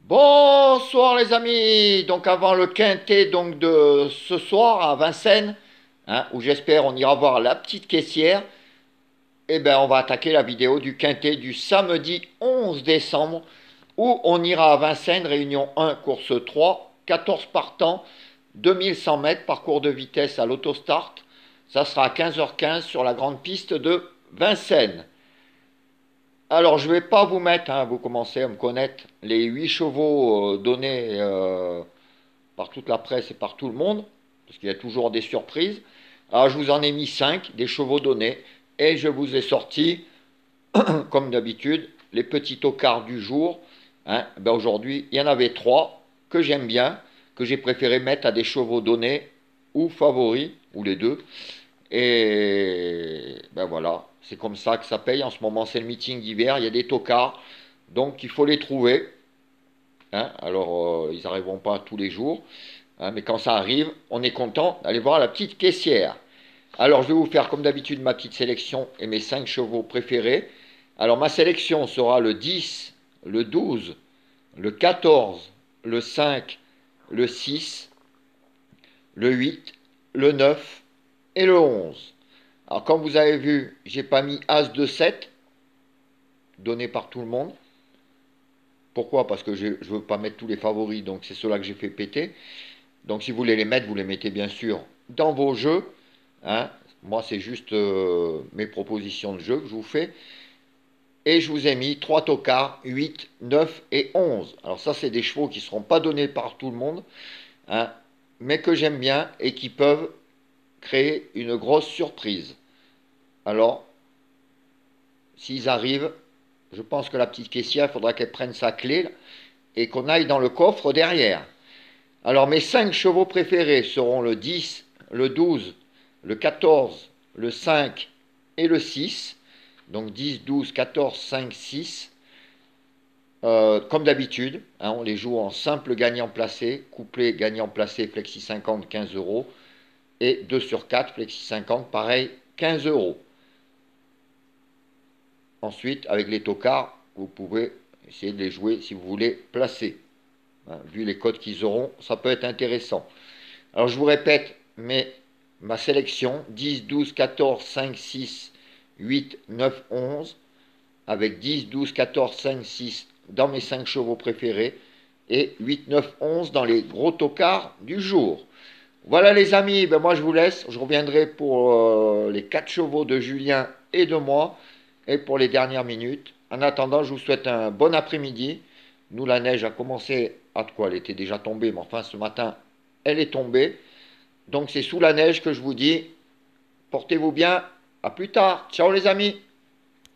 Bonsoir les amis. Donc avant le quintet donc de ce soir à Vincennes, où j'espère on ira voir la petite caissière, on va attaquer la vidéo du quintet du samedi 11 décembre où on ira à Vincennes, réunion 1, course 3, 14 partants, 2100 mètres, parcours de vitesse à l'autostart. Ça sera à 15h15 sur la grande piste de Vincennes. Alors, je ne vais pas vous mettre, vous commencez à me connaître, les 8 chevaux donnés par toute la presse et par tout le monde, parce qu'il y a toujours des surprises. Alors, je vous en ai mis 5, des chevaux donnés, et je vous ai sorti, comme d'habitude, les petits tocards du jour. Aujourd'hui, il y en avait 3 que j'aime bien, que j'ai préféré mettre à des chevaux donnés ou favoris, ou les deux. Et voilà, c'est comme ça que ça paye. En ce moment, c'est le meeting d'hiver, il y a des tocards, donc il faut les trouver. Alors, ils n'arriveront pas tous les jours, mais quand ça arrive, on est content d'aller voir la petite caissière. Alors, je vais vous faire comme d'habitude ma petite sélection et mes 5 chevaux préférés. Alors, ma sélection sera le 10, le 12, le 14, le 5, le 6, le 8, le 9 et le 11. Alors, comme vous avez vu, j'ai pas mis As de 7, donné par tout le monde. Pourquoi? Parce que je ne veux pas mettre tous les favoris, donc c'est ceux-là que j'ai fait péter. Donc, si vous voulez les mettre, vous les mettez bien sûr dans vos jeux. Moi, c'est juste mes propositions de jeu que je vous fais. Et je vous ai mis 3 tocards, 8, 9 et 11. Alors, ça, c'est des chevaux qui ne seront pas donnés par tout le monde, mais que j'aime bien et qui peuvent créer une grosse surprise. Alors, s'ils arrivent, je pense que la petite caissière, il faudra qu'elle prenne sa clé et qu'on aille dans le coffre derrière. Alors mes 5 chevaux préférés seront le 10, le 12, le 14, le 5 et le 6. Donc 10, 12, 14, 5, 6. Comme d'habitude, on les joue en simple gagnant placé, couplet gagnant placé, flexi 50, 15 euros. Et 2 sur 4, flexi 50, pareil, 15 euros. Ensuite, avec les tocards, vous pouvez essayer de les jouer si vous voulez placer. Vu les codes qu'ils auront, ça peut être intéressant. Alors, je vous répète, ma sélection, 10, 12, 14, 5, 6, 8, 9, 11, avec 10, 12, 14, 5, 6 dans mes 5 chevaux préférés, et 8, 9, 11 dans les gros tocards du jour. Voilà les amis, moi je vous laisse, je reviendrai pour les 4 chevaux de Julien et de moi, et pour les dernières minutes. En attendant, je vous souhaite un bon après-midi. Nous, la neige a commencé à quoi? Elle était déjà tombée, mais enfin ce matin, elle est tombée. Donc c'est sous la neige que je vous dis, portez-vous bien, à plus tard, ciao les amis.